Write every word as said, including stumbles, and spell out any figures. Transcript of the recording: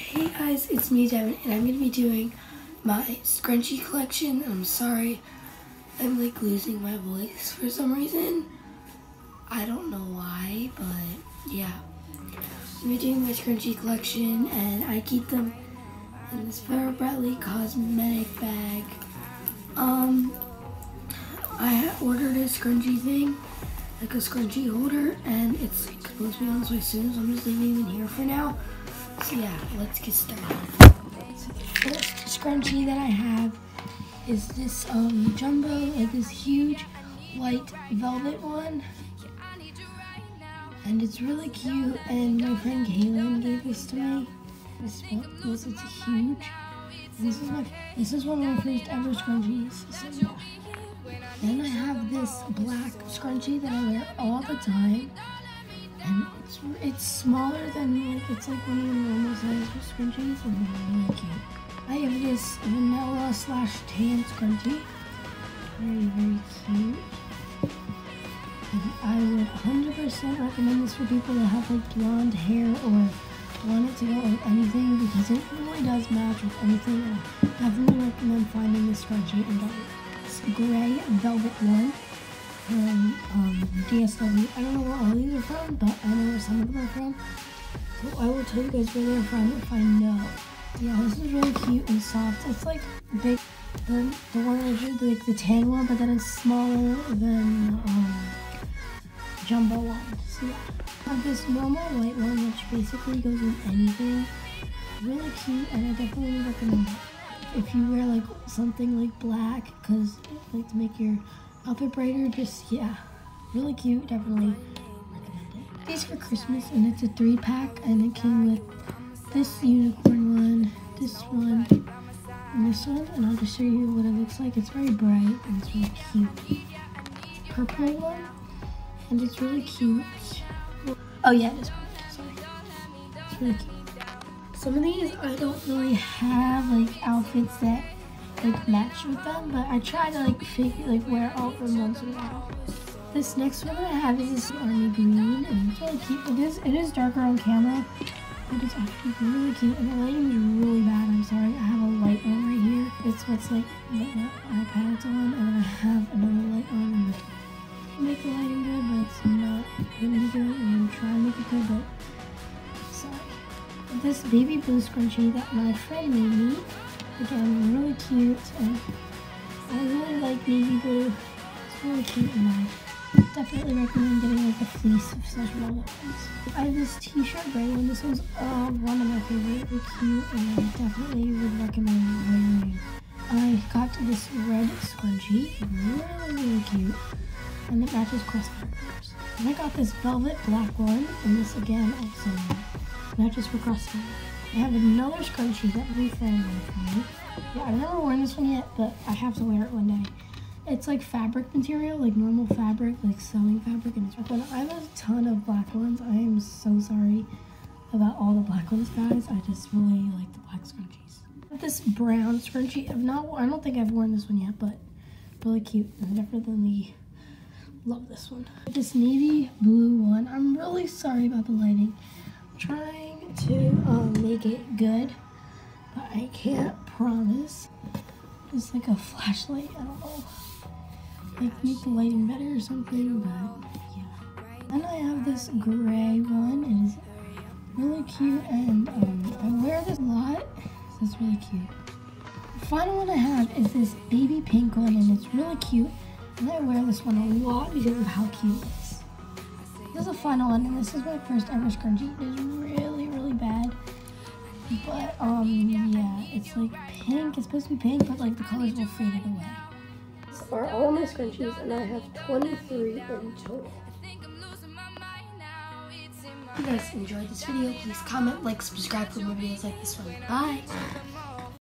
Hey guys, it's me Devin, and I'm going to be doing my scrunchie collection. I'm sorry, I'm like losing my voice for some reason. I don't know why, but yeah. I'm going to be doing my scrunchie collection, and I keep them in this Vera Bradley cosmetic bag. Um, I ordered a scrunchie thing, like a scrunchie holder, and it's like, supposed to be on its way soon, so I'm just leaving it in here for now. So yeah, let's get started. So the first scrunchie that I have is this um, jumbo, like this huge white velvet one. And it's really cute, and my friend Kaylin gave this to me. This was, it's huge. This is my, this is one of my first ever scrunchies, so yeah. Then I have this black scrunchie that I wear all the time. And it's it's smaller than, like, it's like one of the normal size scrunchies, and they're really cute. I have this vanilla slash tan scrunchie. Very, very cute. And I would one hundred percent recommend this for people that have like blonde hair or want it to go with anything, because it really does match with anything. And I definitely recommend finding this scrunchie and getting this gray velvet one. From um, D S W. I don't know where all these are from, but I know where some of them are from. So I will tell you guys where they're from if I know. Yeah, this is really cute and soft. It's like big, the, the one I did, like the tan one, but then it's smaller than um, jumbo one. So yeah, I have this normal white one, which basically goes with anything. Really cute, and I definitely recommend it. If you wear like something like black, because like to make your outfit brighter, just yeah, really cute. Definitely recommend it. These for Christmas, and it's a three pack, and it came with this unicorn one, this one, and this one. And I'll just show you what it looks like. It's very bright and it's really cute. Purple one, and it's really cute. Oh yeah, this one. Sorry, it's really cute. Some of these I don't really have like outfits that like match with them, but I try to like figure like wear all of them once in a while. This next one I have is this army green, and it's really cute. It is it is darker on camera, but it's actually really cute, and the lighting is really bad. I'm sorry. I have a light on right here. It's what's like my iPad's on, and then I have another light on, and I make the lighting good, but it's not gonna be good. I'm gonna try and make it good, but sorry. This baby blue scrunchie that my friend made me. Again, really cute, and I really like navy blue. It's really cute, and I definitely recommend getting like the fleece of such little ones. I have this t-shirt gray one. This one's uh, one of my favorite. Really cute, and I definitely would recommend wearing. I got this red scrunchie, really, really cute, and it matches crossbars. And I got this velvet black one, and this again also matches for crossbars. I have another scrunchie that my friend made for me. Yeah, I've never worn this one yet, but I have to wear it one day. It's like fabric material, like normal fabric, like sewing fabric, and it's fun. I have a ton of black ones. I am so sorry about all the black ones, guys. I just really like the black scrunchies. I have this brown scrunchie. I've not, I don't think I've worn this one yet, but really cute. I definitely love this one. This navy blue one. I'm really sorry about the lighting. I'm trying to um, make it good, but I can't promise. It's like a flashlight, I don't know, like make the lighting better or something, but yeah. Then I have this gray one, and it's really cute, and um, I wear this a lot, so it's really cute. The final one I have is this baby pink one, and it's really cute, and I wear this one a lot because of how cute it is. This is the final one, and this is my first ever scrunchie. It is really, really bad. But, um, yeah, it's like pink. It's supposed to be pink, but like the colors will fade it away. These are all my scrunchies, and I have twenty-three in total. If you guys enjoyed this video, please comment, like, subscribe for more videos like this one. Bye!